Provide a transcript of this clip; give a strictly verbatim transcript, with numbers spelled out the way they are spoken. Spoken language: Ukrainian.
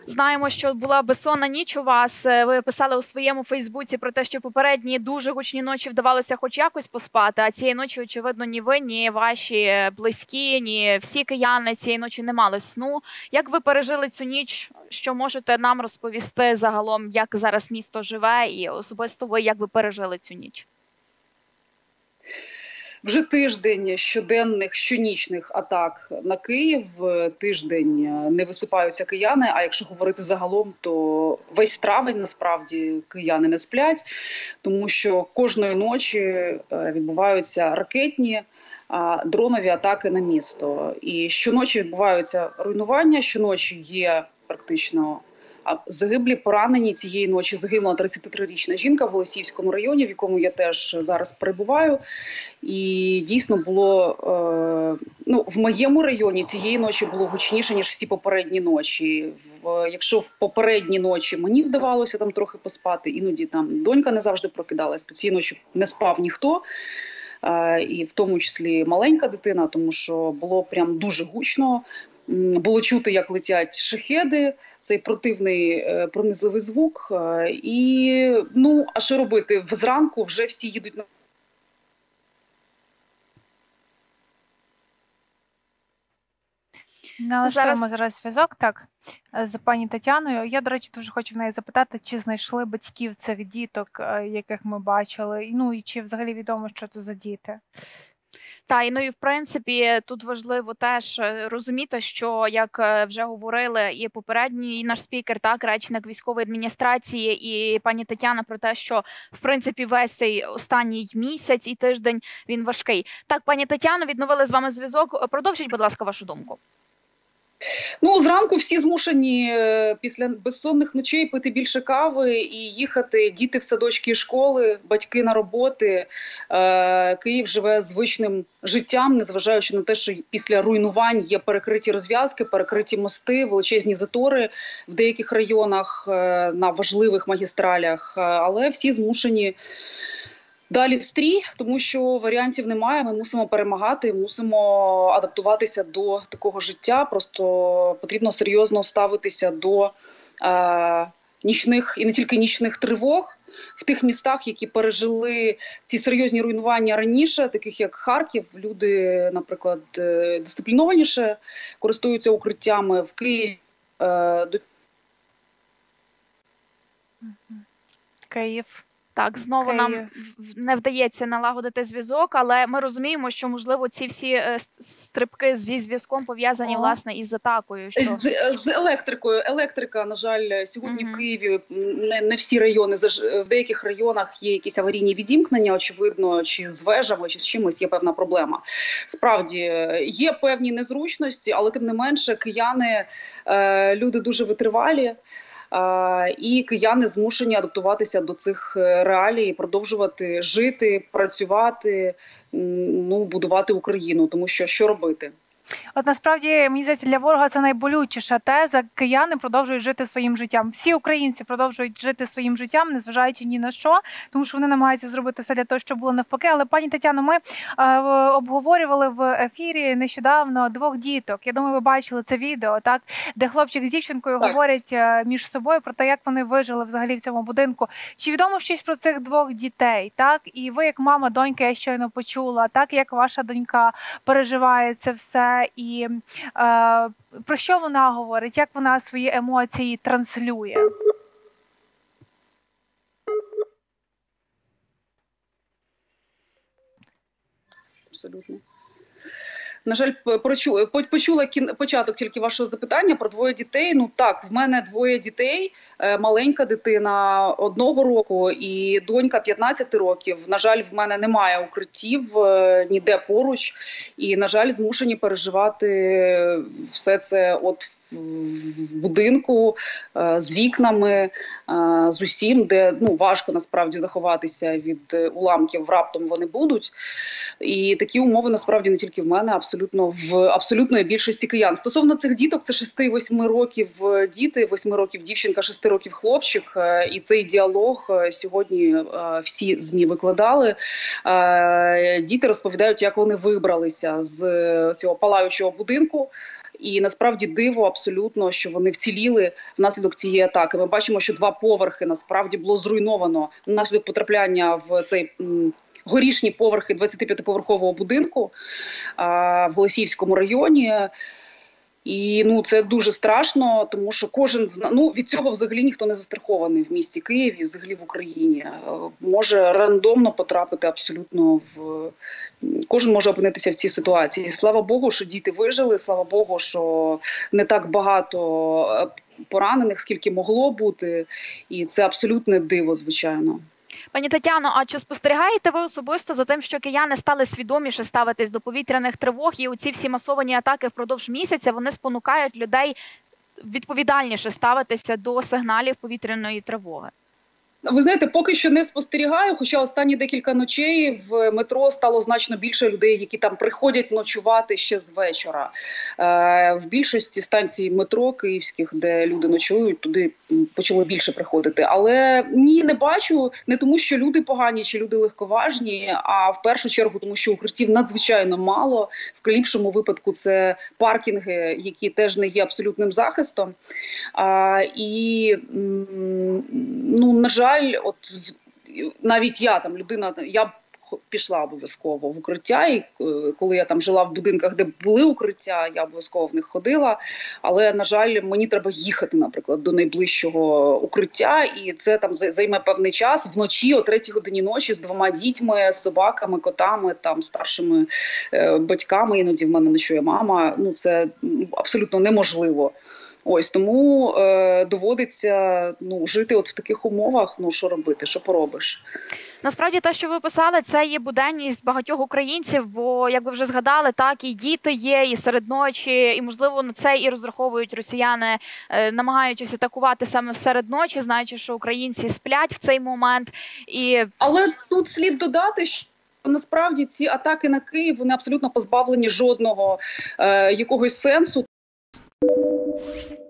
Знаємо, що була безсонна ніч у вас. Ви писали у своєму Фейсбуці про те, що попередні дуже гучні ночі вдавалося хоч якось поспати, а цієї ночі, очевидно, ні ви, ні ваші близькі, ні всі кияни цієї ночі не мали сну. Як ви пережили цю ніч? Що можете нам розповісти загалом, як зараз місто живе, і особисто ви, як ви пережили цю ніч? Вже тиждень щоденних, щонічних атак на Київ, тиждень не висипаються кияни, а якщо говорити загалом, то весь травень насправді кияни не сплять, тому що кожної ночі відбуваються ракетні, дронові атаки на місто. І щоночі відбуваються руйнування, щоночі є практично загиблі, поранені. Цієї ночі загинула тридцятитрирічна жінка в Голосіївському районі, в якому я теж зараз перебуваю. І дійсно було, е, ну, в моєму районі цієї ночі було гучніше, ніж всі попередні ночі. В, якщо в попередні ночі мені вдавалося там трохи поспати, іноді там донька не завжди прокидалась, то цієї ночі не спав ніхто. Е, і в тому числі маленька дитина, тому що було прям дуже гучно. Було чути, як летять шахеди, цей противний пронизливий звук. І, ну, а що робити? Зранку вже всі їдуть на... Налаштуємо зараз, зараз зв'язок, так, з пані Тетяною. Я, до речі, дуже хочу в неї запитати, чи знайшли батьків цих діток, яких ми бачили, ну і чи взагалі відомо, що це за діти? Так, ну і в принципі тут важливо теж розуміти, що, як вже говорили і попередній наш спікер, так, речник військової адміністрації і пані Тетяна про те, що в принципі весь цей останній місяць і тиждень він важкий. Так, пані Тетяно, відновили з вами зв'язок. Продовжіть, будь ласка, вашу думку. Ну, зранку всі змушені після безсонних ночей пити більше кави і їхати, діти в садочки і школи, батьки на роботи. Київ живе звичним життям, незважаючи на те, що після руйнувань є перекриті розв'язки, перекриті мости, величезні затори в деяких районах на важливих магістралях, але всі змушені далі в стрій, тому що варіантів немає, ми мусимо перемагати, мусимо адаптуватися до такого життя, просто потрібно серйозно ставитися до е, нічних, і не тільки нічних тривог, в тих містах, які пережили ці серйозні руйнування раніше, таких як Харків, люди, наприклад, дисциплінованіше користуються укриттями в Києві. Е, до... Київ. Так, знову Київ. нам не вдається налагодити зв'язок, але ми розуміємо, що, можливо, ці всі стрибки зі зв'язком пов'язані, власне, із атакою. Що... З, з електрикою. Електрика, на жаль, сьогодні угу. в Києві не, не всі райони, в деяких районах є якісь аварійні відімкнення, очевидно, чи з вежами, чи з чимось є певна проблема. Справді, є певні незручності, але тим не менше кияни, люди дуже витривалі. І кияни змушені адаптуватися до цих реалій, продовжувати жити, працювати, ну, будувати Україну, тому що що робити? От насправді, мені здається, для ворога це найболючіша теза. Кияни продовжують жити своїм життям. Всі українці продовжують жити своїм життям, незважаючи ні на що, тому що вони намагаються зробити все для того, щоб було навпаки. Але, пані Тетяно, ми е, обговорювали в ефірі нещодавно двох діток. Я думаю, ви бачили це відео, так, де хлопчик з дівчинкою так. говорять між собою про те, як вони вижили взагалі в цьому будинку. Чи відомо щось про цих двох дітей, так? І ви, як мама доньки, я щойно почула, так, як ваша донька переживає це все. І е, про що вона говорить, як вона свої емоції транслює? Абсолютно. На жаль, почула, почула початок тільки вашого запитання про двоє дітей. Ну так, в мене двоє дітей, маленька дитина одного року і донька п'ятнадцяти років. На жаль, в мене немає укриттів ніде поруч і, на жаль, змушені переживати все це от в будинку, з вікнами, з усім, де, ну, важко насправді заховатися від уламків, раптом вони будуть. І такі умови насправді не тільки в мене, а абсолютно в абсолютної більшості киян. Стосовно цих діток, це шести-восьми років діти, восьми років дівчинка, шести років хлопчик. І цей діалог сьогодні всі ЗМІ викладали. Діти розповідають, як вони вибралися з цього палаючого будинку. І насправді диво абсолютно, що вони вціліли внаслідок цієї атаки. Ми бачимо, що два поверхи насправді було зруйновано внаслідок потрапляння в цей м, горішні поверхи двадцятип'ятиповерхового будинку а, в Голосіївському районі. І ну це дуже страшно, тому що кожен зна... ну від цього взагалі ніхто не застрахований в місті Києві, взагалі в Україні. Може рандомно потрапити абсолютно в кожен може опинитися в цій ситуації. Слава Богу, що діти вижили. Слава Богу, що не так багато поранених, скільки могло бути, і це абсолютне диво, звичайно. Пані Тетяно, а чи спостерігаєте ви особисто за тим, що кияни стали свідоміше ставитись до повітряних тривог, і оці всі масовані атаки впродовж місяця, вони спонукають людей відповідальніше ставитися до сигналів повітряної тривоги? Ви знаєте, поки що не спостерігаю, хоча останні декілька ночей в метро стало значно більше людей, які там приходять ночувати ще з вечора. Е, в більшості станцій метро київських, де люди ночують, туди почало більше приходити. Але ні, не бачу, не тому, що люди погані чи люди легковажні, а в першу чергу тому, що укриттів надзвичайно мало. В ліпшому випадку це паркінги, які теж не є абсолютним захистом. А, і, ну, на жаль, от навіть я там людина, я б пішла обов'язково в укриття, і коли я там жила в будинках, де були укриття, я обов'язково в них ходила, але, на жаль, мені треба їхати, наприклад, до найближчого укриття, і це там займе певний час, вночі, о третій годині ночі, з двома дітьми, з собаками, котами, там, старшими е, батьками, іноді в мене ночує мама, ну це абсолютно неможливо. Ось, тому е, доводиться ну, жити от в таких умовах, ну що робити, що поробиш. Насправді те, що ви писали, це є буденність багатьох українців, бо, як ви вже згадали, так, і діти є, і серед ночі, і, можливо, на це і розраховують росіяни, е, намагаючись атакувати саме в серед ночі, знаючи, що українці сплять в цей момент. І... Але тут слід додати, що насправді ці атаки на Київ, вони абсолютно позбавлені жодного е, якогось сенсу.